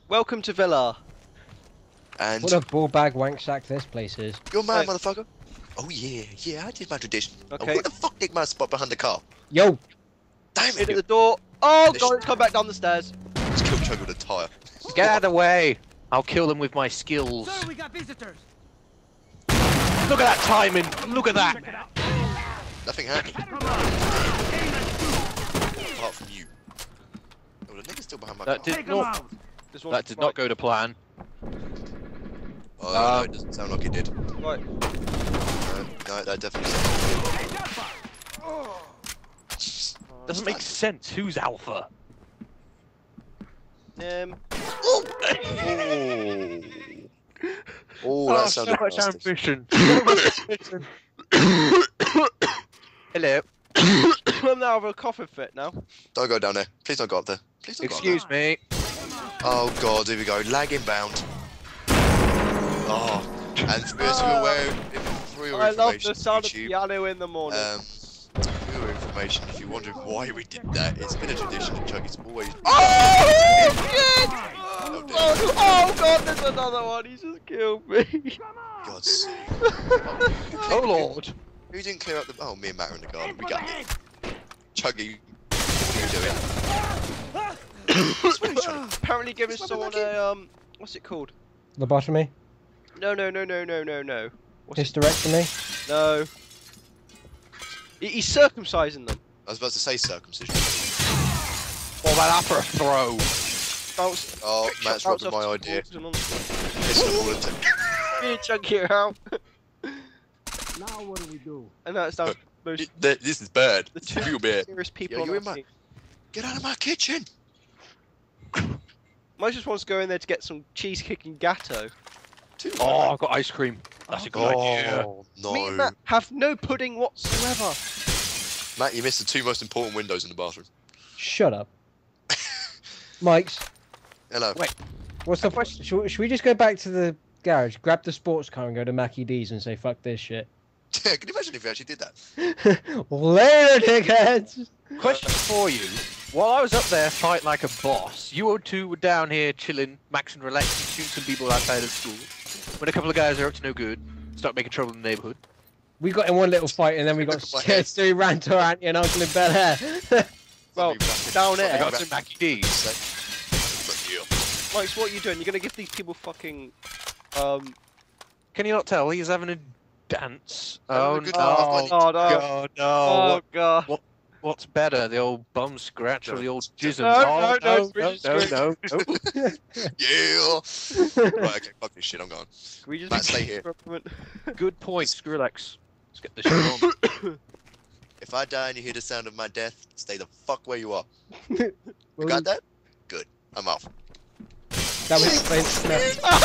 Welcome to Villa. And What a ball bag wank sack this place is. you're mad, Hey. motherfucker. Oh yeah, I did my tradition. Okay. Oh, what the fuck nicked my spot behind the car? Yo! Damn In at it! the door. Oh This- god, it's come back down the stairs. Just killed Chug with a tyre. Get out of the way! I'll kill them with my skills. Sir, we got visitors. Look at that timing! Look at that! Nothing happened. Apart from you. Oh, the nigga's still behind my That car. did not. This one's That did not go to plan. Oh no, it doesn't sound like it did. Right. No, that definitely sounds like it Doesn't make sense. Who's Alpha? Um. did. Oh, that so sounded much nasty. ambition. Hello. I'm now having a coughing fit now. Don't go down there. Please don't go up there. Please don't go up there. Excuse me. Oh god, here we go. Lag inbound. Oh, and first we were aware for your I love information, the sound of YouTube, piano in the morning. for your information, if you're wondering why we did that, it's been a tradition at Chuggy's always. Oh shit! Oh, dear. Oh god, there's another one. He just killed me. God's sake. Oh lord. Who didn't clear up the? Oh, me and Matt are in the garden. We got it. Chuggy, what are you doing? Apparently giving It's someone not a what's it called? Lobotomy? No. What's it? Hysterectomy? No. He's circumcising them. I was about to say circumcision. What about that for a throw? Bounce. Oh, Matt's bounce robbing off my the idea. walls and on- Pissing the ball into. Really chunky it out. Now what do we do? And that's down to the most This is bad. the It's two real bad. serious people Yo, I've you ever in my- seen. Get out of my kitchen. Mike just wants to go in there to get some cheese kicking gatto. Oh, I've got ice cream. That's a good idea. Oh Me and no, Matt have no pudding whatsoever. Matt, you missed the two most important windows in the bathroom. Shut up. Mike's, Hello. Wait. what's the question? Should we just go back to the garage, grab the sports car and go to Mackie D's and say fuck this shit? Can you imagine if you actually did that? Later, dickheads! Question for you. While I was up there fighting like a boss, you two were down here chilling, maxing, relaxing, shooting some people outside of school. When a couple of guys are up to no good, start making trouble in the neighborhood. We got in one little fight and then we got scared, so we ran to our auntie and uncle in Bel Air. Well, down there. I got some Mackie D's. Mike's, what are you doing? You're gonna give these people fucking Can you not tell? He's having a dance. Having Oh a good no. laugh, oh no. God, no. Oh god. What's better, the old bum scratch or the old jism? No, Oh, no, no. Yeah. Right, okay, fuck this shit. I'm going. Can we just Matt, stay here. for a moment? Good point, Skrillex. Let's get this shit on. If I die and you hear the sound of my death, stay the fuck where you are. You Well, got that? Good. I'm off. That was explains. No.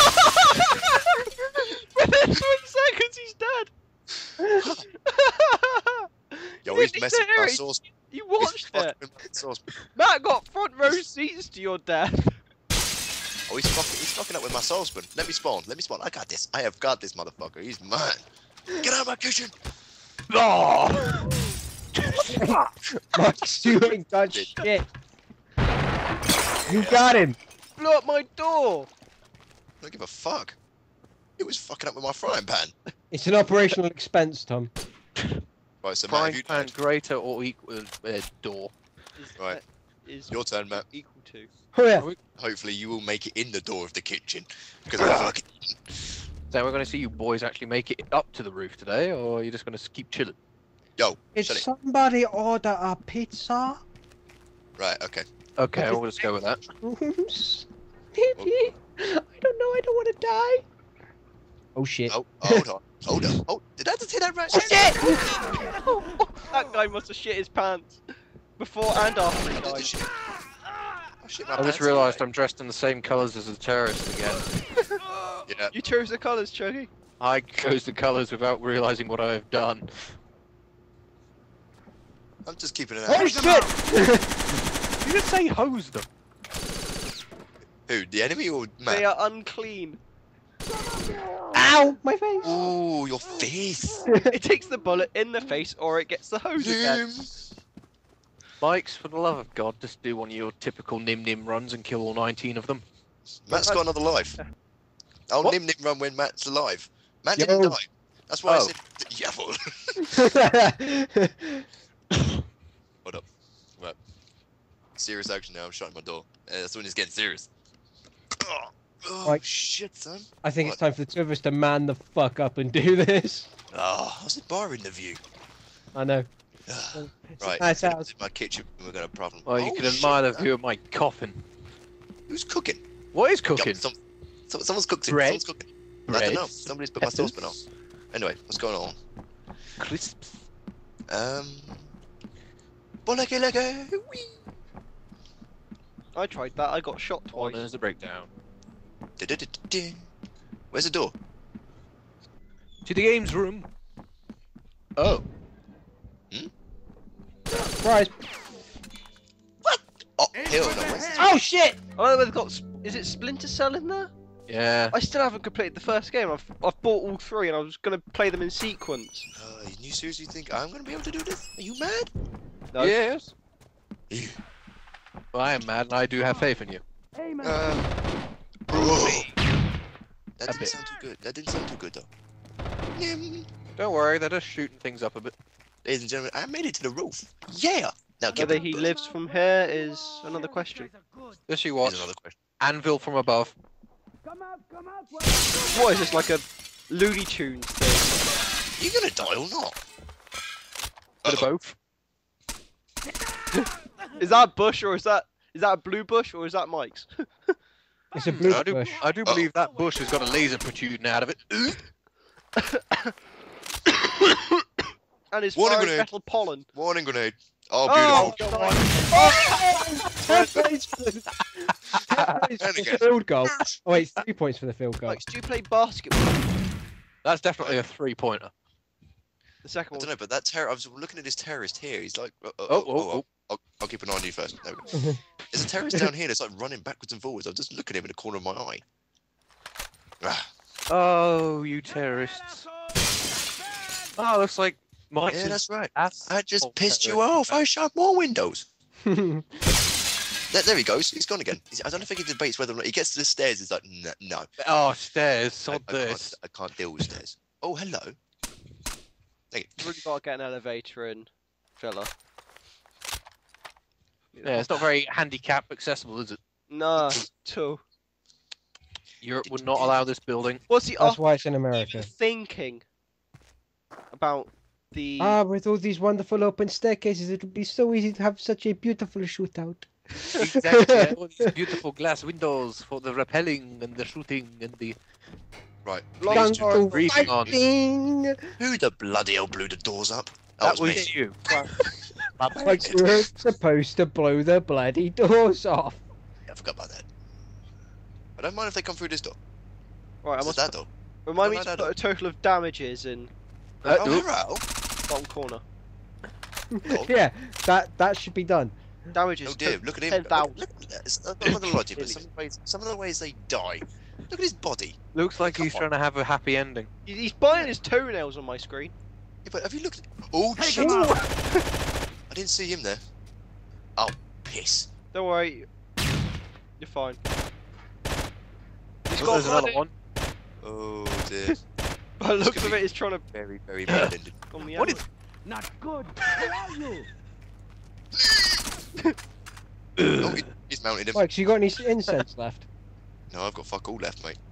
Within 20 seconds, he's dead. Yo, You he's didn't messing with hear my it. sauce. You He's watched fucking it. with my sauce. Matt got front row seats to your death. Oh, he's fucking up with my saucepan. Let me spawn. I got this. I have got this motherfucker. He's mine. Get out of my kitchen. Oh! Mike's doing that shit. You got him. Blew up my door. I don't give a fuck. He was fucking up with my frying pan. It's an operational expense, Tom. Right, so Matt, have Frying you pan greater or equal door. Right. Is Your turn, Matt. equal to. Oh yeah. Hopefully you will make it in the door of the kitchen. Because I'm fucking... So we're going to see you boys actually make it up to the roof today, or are you just going to keep chilling? Yo, Did shut it. somebody order a pizza? Right, okay. Okay, we'll just go with that. Maybe. I don't know. I don't want to die. Oh shit. Oh, hold on. Hold on. Oh, did I just hear that right? That guy must have shit his pants before and after he I did the died. shit. Oh, shit, my I just pants realised anyway. I'm dressed in the same colours as a terrorist again. Yeah. You chose the colours, Chuggy. I chose the colours without realising what I have done. I'm just keeping an Oh eye. shit! You just say hose them. Who, the enemy or They Matt? are unclean. Ow! My face. Ooh, your face. It takes the bullet in the face or it gets the hose again. Mikes, for the love of God, just do one of your typical nim-nim runs and kill all 19 of them. Matt's got another life. I'll What? Nim Nim run when Matt's alive. Matt Yo. didn't die. That's why Oh. I said Yavel. Hold up. Right. Serious action now. I'm shutting my door. That's when it's getting serious. Oh, Like- shit, son. I think it's time for the two of us to man the fuck up and do this. Oh, how's the bar in the view? I know. Right. Nice I'm house. in my kitchen. We're gonna have a problem. Well, you Oh, can shit, admire the man. view of my coffin. Who's cooking? What is Yo, cooking? someone's cooking. Bread? Someone's cooking. I Bread? don't know. Somebody's put my saucepan on. Anyway, what's going on? Crisps. Boleke. I tried that. I got shot Oh, twice. there's a breakdown. Where's the door? To the games room. Oh. Surprise. Oh, hell no. Where's the Oh shit! Oh, they've got. Is it Splinter Cell in there? Yeah. I still haven't completed the first game. I've bought all three, and I was gonna play them in sequence. You seriously think I'm gonna be able to do this? Are you mad? No. Yes. Ew. Well, I am mad, and I do have faith in you. Hey, man. Whoa. That A didn't bit. sound too good. That didn't sound too good though. Don't worry, they're just shooting things up a bit. Ladies and gentlemen, I made it to the roof. Yeah. Now give Whether me he lives from here is another question. This you Here's watch. another question. Anvil from above. Come out, come out. What is this, like a Looney Tunes thing? Are you gonna die or not? Bit of both. Is that a bush or is that a blue bush or is that Mike's? It's a blue I do, bush. I do believe that bush has got a laser protruding out of it. And his Warning fiery grenade. metal pollen. Warning grenade. Oh, Oh, beautiful. God. 10 points for the, 10 points for the again. field goal. Oh wait, 3 points for the field goal. Mike, do you play basketball? That's definitely a three-pointer. The second I one. don't know, but that I was looking at this terrorist here. He's like, Oh. I'll keep an eye on you first. There we go. There's a terrorist down here that's like running backwards and forwards. I'm just looking at him in the corner of my eye. Ah, Oh, you terrorists. Oh, looks like Mike's yeah, is- that's right. that's I just oh, pissed you terrorist. off. I shot more windows. There he goes. He's gone again. I don't think he debates whether or not he gets to the stairs. He's like, no. Oh, stairs, I, sod I this. can't deal with stairs. Oh, hello. Thank You've really got to get an elevator in, fella. Yeah, it's not very handicap accessible, is it? Nah, too. Europe would not allow this building. What's the That's why it's in America. thinking about the? Ah, with all these wonderful open staircases, it would be so easy to have such a beautiful shootout. Exactly. Yeah, all these beautiful glass windows for the rappelling and the shooting and the Right. Long Please story do. Gung briefing on. fighting. Who the bloody hell blew the doors up? that was was me. you. Like we're supposed to blow the bloody doors off. Yeah, I forgot about that. I don't mind if they come through this door. right, I What's must that door? remind me no, to no, put a total of damages in Oh, Oop. hello. bottom corner. Oh. Yeah, that should be done. Damages. Oh dear, look at him. 10,000. Look at that. I'm not gonna lie to you, but some of the ways they die. Look at his body. Looks like Come he's on. trying to have a happy ending. He's biting his toenails on my screen. Yeah, but have you looked? Oh Take shit! him out. I didn't see him there. Oh piss! Don't worry, you're fine. He's Oh, got there's another one. Oh dear. By the looks could of be- it, he's trying to Very, very bad ended. on the What arrow. is- Not good. Where are you? Oh, he's mounted him. Mike, so you got any incense left? No, I've got fuck all left, mate.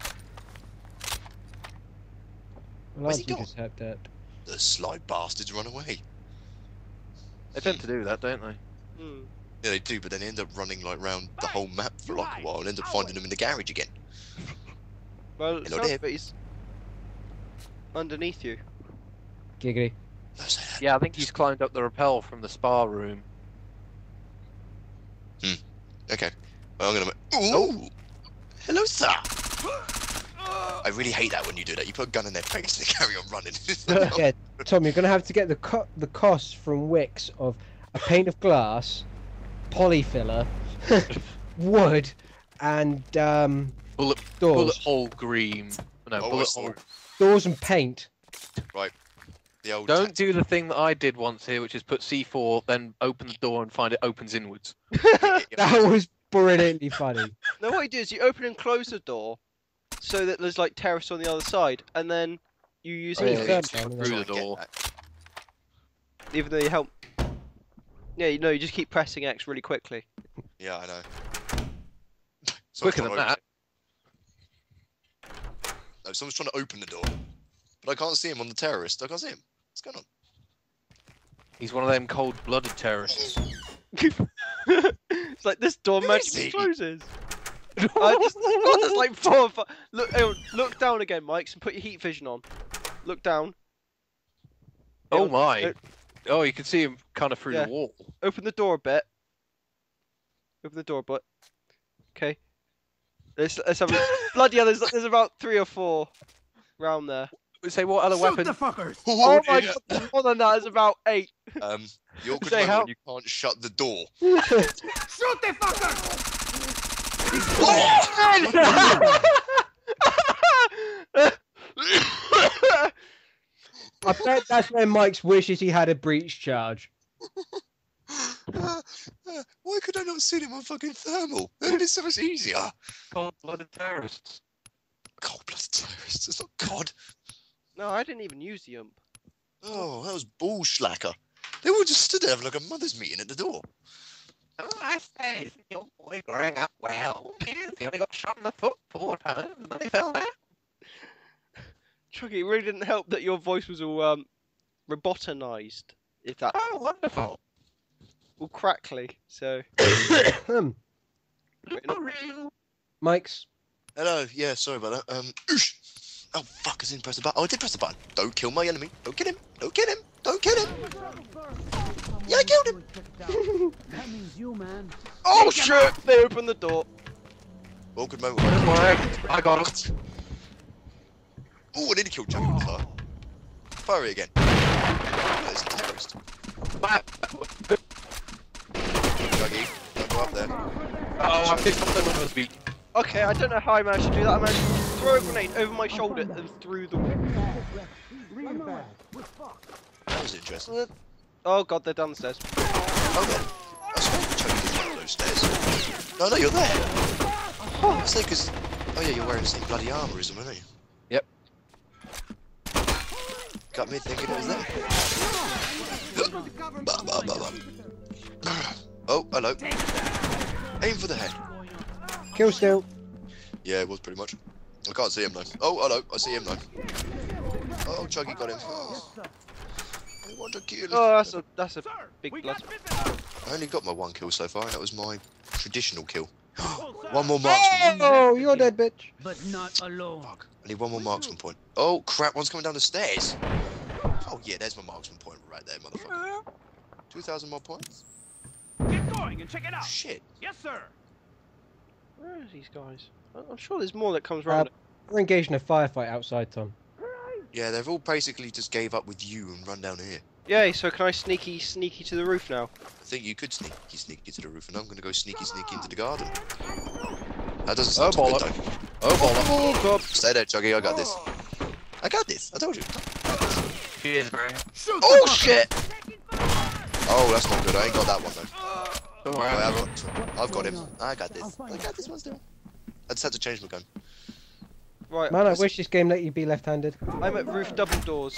Well, Where's he Auntie gone? just had that. The sly bastards run away. They tend to do that, don't they? Hmm. Yeah, they do, but then they end up running like round the whole map for like a while and end up finding them in the garage again. Well, it Hello sounds there. like he's underneath you. Giggity. Don't say that. Yeah, I think he's climbed up the rappel from the spa room. Okay. Well, I'm gonna. Ooh! Hello, sir! I really hate that when you do that. You put a gun in their face and they carry on running. Yeah, Tom, you're gonna have to get the cost from Wix of a pane of glass, polyfiller, wood, and Bullet doors. hole green. No, Oh, I bullet saw hole. it. Doors and paint. The old Don't do the thing that I did once here, which is put C4, then open the door and find it opens inwards. That was brilliantly funny. No, what you do is you open and close the door, so that there's like terrorists on the other side, and then you use Oh, it, yeah. Yeah, third you one, try through and the get door. that. even though you help. Yeah, you know, you just keep pressing X really quickly. Yeah, I know. Someone's Quicker trying than to open that. it. No, someone's trying to open the door, but I can't see him on the terrorist. I can't see him. What's going on? He's one of them cold-blooded terrorists. It's like this door Who magically is he? closes. God, there's like 4 or 5. Look, hang on, look down again, Mike, and put your heat vision on. Look down. Oh Yeah, my! Oh, you can see him kind of through Yeah. the wall. Open the door a bit. Open the door, but okay. Let's have a bloody hell. There's about 3 or 4 round there. Say what other Shoot weapon? the fuckers! Oh my god! More than that, there's about 8. You're good Say moment how- when you can't shut the door. Shoot the fuckers! I bet that's where Mike's wishes he had a breach charge. Why could I not see him on fucking thermal? It is so much easier. Cold-blooded terrorists. Cold-blooded terrorists. It's not God. No, I didn't even use the ump. Oh, that was bull slacker. They all just stood there having like a mother's meeting at the door. Oh, I say, your boy growing up well. He only got shot in the foot 4 times, and then he fell down. Chucky, it really didn't help that your voice was all robotonized. If that Oh, wonderful. all crackly. So Mike's. Hello, yeah, sorry about that. Oosh. Oh fuck, I didn't press the button. Oh, I did press the button. Don't kill my enemy. Don't kill him. Don't kill him. Don't kill him. Yeah, I killed him. That means you, man. oh shit! They opened the door. Awkward moment. Don't worry, I got him. Oh, I nearly killed Chucky with fire. Fire it again. Oh, it's a terrorist. Chucky, don't go up there. Oh, I think something must be. Okay, I don't know how I managed to do that. I managed to throw a grenade over my shoulder and through the wall. Real bad. We're fucked. That was interesting. Oh god, they're downstairs. Oh, then. I swear Chucky didn't run up those stairs. No, you're there. Oh, it's like, because. Oh, yeah, you're wearing the same bloody armour as him, aren't you? Yep. Got me thinking it was them. Bah, bah, bah, bah. Oh, hello. Aim for the head. Kill still. Yeah, it was pretty much. I can't see him though. Oh, hello. I see him though. Oh, Chuggy got him. Oh, I want to kill. Oh, that's a big We blood. got business. I only got my 1 kill so far. That was my traditional kill. 1 more marksman. Oh, you're dead, bitch. But not alone. Fuck. I need 1 more marksman point. Oh crap! One's coming down the stairs. Oh yeah, there's my marksman point right there, motherfucker. 2,000 more points. Get going and check it out. Shit. Yes, sir. Where are these guys? I'm sure there's more that comes around. We're engaged in a firefight outside, Tom. Yeah, they've all basically just gave up with you and run down here. Yay! So can I sneaky to the roof now? I think you could sneaky to the roof, and I'm gonna go sneaky into the garden. That doesn't sound too good though. Oh, bollocks. Oh god! Stay there, Chuggy. I got this. I got this. I told you. Cheers, Graham. Shoot Oh the shit! Oh, that's not good. I ain't got that one though. Don't Oh, worry. I've got him. I got this. I got this one still. I just had to change my gun. Right, Man, I wish this game let you be left-handed. I'm at roof double doors.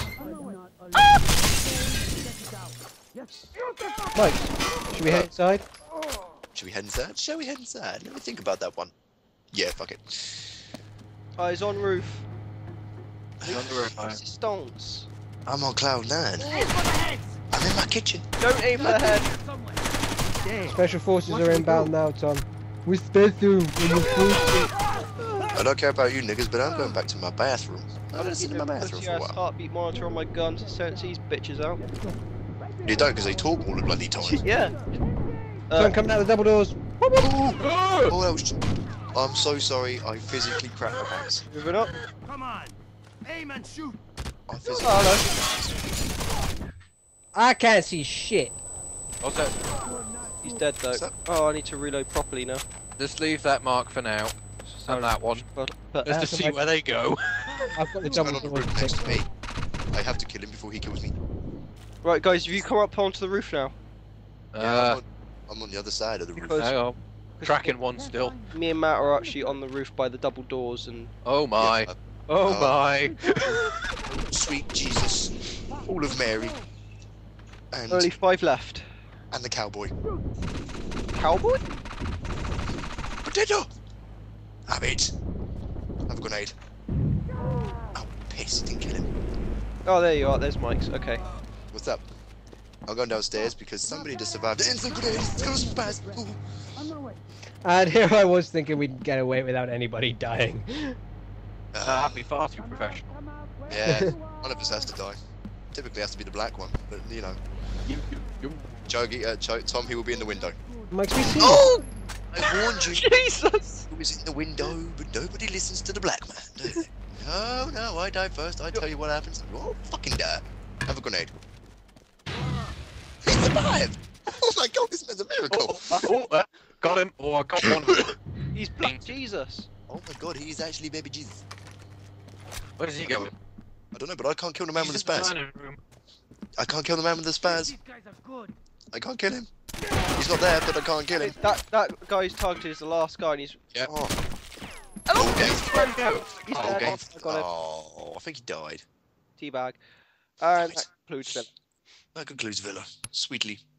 Mike, should we head inside? Should we head inside? Shall we head inside? Let me think about that one. Yeah, fuck it. Oh, he's on roof. He's on the roof, mate. Resistance. I'm on cloud 9. I'm in my kitchen. Don't aim for the head. Special forces are inbound now, Tom. We're special. I don't care about you niggas, but I'm going back to my bathroom. I'm gonna sit in my bathroom for a Yes, while. heartbeat monitor on my gun to sense these bitches out. You don't, because they talk all the bloody time. Yeah. Tom coming out the double doors. Oh, that was... I'm so sorry. I physically cracked my pants. Moving up. Come on. Aim and shoot. I physically... Oh no. I can't see shit. What's that? He's dead though. What's that? Oh, I need to reload properly now. Just leave that mark for now. And that one. But Just to That's see like- where they go. I've got the What's going double on the doors. roof next to me? I have to kill him before he kills me. right, guys, have you come up onto the roof now? Yeah, I'm on the other side of the roof. Because- Hang on. Tracking one still. Me and Matt are actually on the roof by the double doors, and Oh my. Yeah. Oh Oh. my. Sweet Jesus, all of Mary, and only 5 left. the cowboy. Cowboy? Potato! Have it. Have a grenade. Oh, piss, didn't kill him. Oh, there you are. There's Mike's. Okay. What's up? I'm going downstairs because somebody just survived the instant grenade. It's gonna spaz. Ooh. And here I was thinking we'd get away without anybody dying. I'd be far too professional. Yeah, one of us has to die. Typically has to be the black one, but you know. Tom, he will be in the window. Mike's we see. Oh! I warned you. Jesus! He was in the window, but nobody listens to the black man, do they? Oh no, I die first. I tell you what happens. You won't fucking die. Have a grenade. He survived! Oh my god, this man's a miracle! Got him. Oh, I got one. He's Black Jesus. Oh my god, he is actually baby Jesus. Where's he going? I don't know, but I can't kill the man with the He's spaz. in the dining room. I can't kill the man with the spaz. These guys are good. I can't kill him. He's not there, but I can't kill him. That guy who's targeted is the last guy, and he's. Yeah. Oh, Oh, okay. Where'd he go? He's Oh, dead. okay. I got him. Oh, I think he died. Teabag. And Damn it. that concludes Phil. That concludes Villa. Sweetly.